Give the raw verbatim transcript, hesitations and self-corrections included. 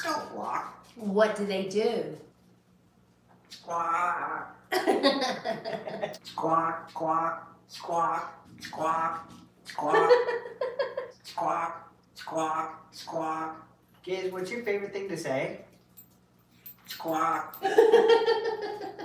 Squawk. What do they do? Squawk. Squawk, squawk, squawk, squawk, squawk, squawk, squawk, squawk. Giz, what's your favorite thing to say? Squawk.